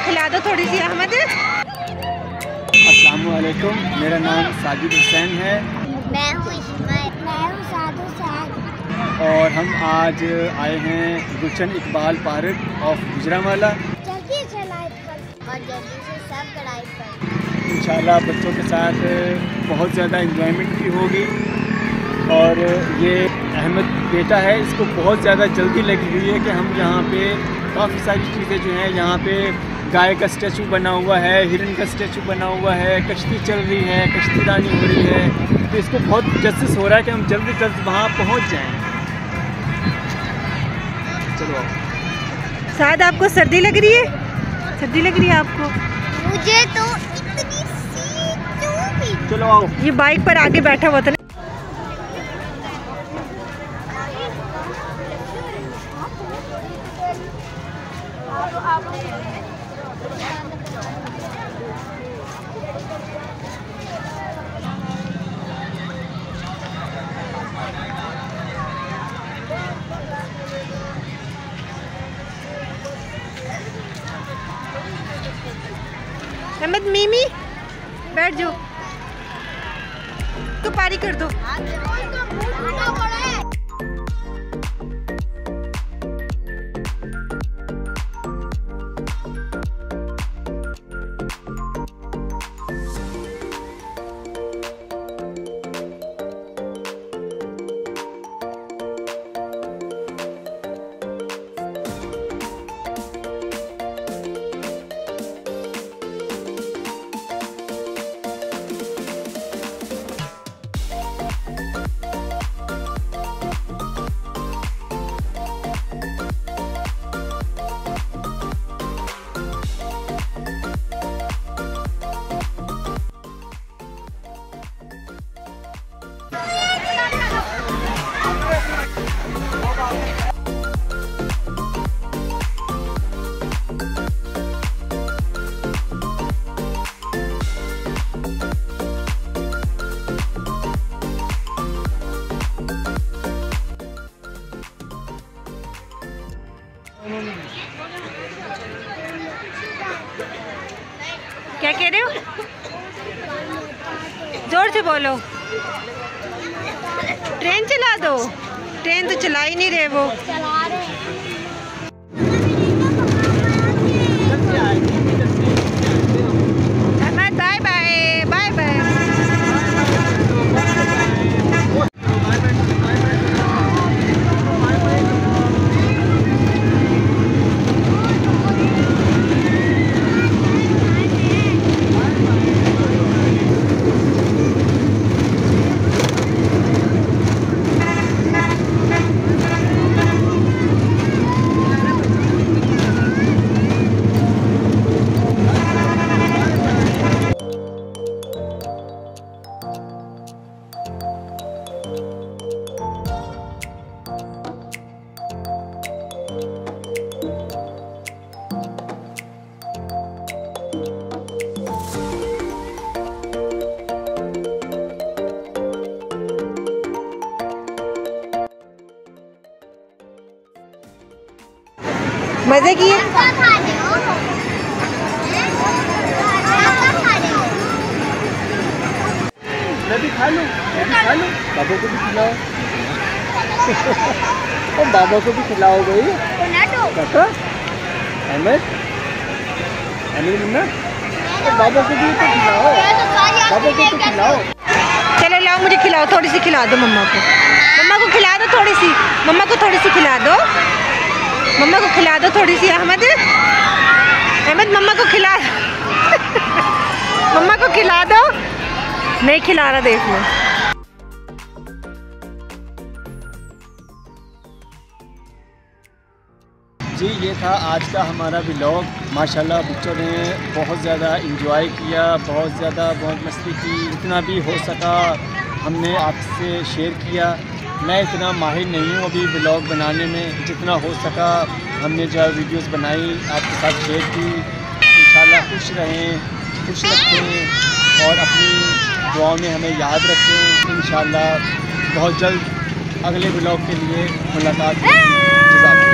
खिला दो थोड़ी सी अहमद। अस्सलाम वालेकुम, मेरा नाम साजिद हुसैन है। मैं हूँ इस्माइल। मैं हूँ साधु साद। और हम आज आए हैं गुलशन इकबाल पार्क ऑफ गुजरांवाला। जल्दी से लाइक कर और जल्दी से सब्सक्राइब कर। इंशाल्लाह बच्चों के साथ बहुत ज़्यादा इंजॉयमेंट भी होगी। और ये अहमद बेटा है, इसको बहुत ज़्यादा जल्दी लगी हुई है कि हम यहाँ पे काफ़ी सारी चीज़ें जो हैं, यहाँ पे गाय का स्टैचू बना हुआ है, हिरन का स्टैचू बना हुआ है, कश्ती चल रही है, कश्ती रानी हो रही है। तो इसको बहुत जस्टिस हो रहा है कि हम जल्दी जल्द वहाँ पहुँच जाएँ। चलो आओ। साद, आपको सर्दी लग रही है? सर्दी लग रही है आपको? मुझे तो इतनी सी चूमी। चलो आओ। ये बाइक पर आगे बैठा हुआ था ना। अहमद, मीमी बैठ जाओ, तो पारी कर दो। क्या कह रहे हो? जोर से बोलो। ट्रेन चला दो। ट्रेन तो चला ही नहीं रहे वो। चला रहे हैं। Ahmad, bye bye bye bye. मजे किए? मैं भी खा लूँ, बाबा को भी खिलाओ। और बाबा को भी खिलाओ भाई। काका, अहमद, मुन्ना, बाबा को भी तो खिलाओ, बाबा को तो खिलाओ। चलो लाओ, मुझे खिलाओ, थोड़ी सी खिला दो मम्मा को। मम्मा को खिला दो थोड़ी सी। मम्मा को थोड़ी सी खिला दो। मम्मा को खिला दो थोड़ी सी। अहमद, अहमद मम्मा को खिला। मम्मा को खिला दो। नहीं खिला रहा, देख लो। जी, ये था आज का हमारा व्लॉग। माशाल्लाह बच्चों ने बहुत ज़्यादा इंजॉय किया, बहुत मस्ती की। जितना भी हो सका हमने आपसे शेयर किया। मैं इतना माहिर नहीं हूँ अभी व्लॉग बनाने में, जितना हो सका हमने जो वीडियोस बनाई आपके साथ शेयर की। इंशाल्लाह खुश रहें, खुश रखें और अपनी दुआओं में हमें याद रखें। इंशाल्लाह बहुत जल्द अगले व्लॉग के लिए मुलाकात होगी।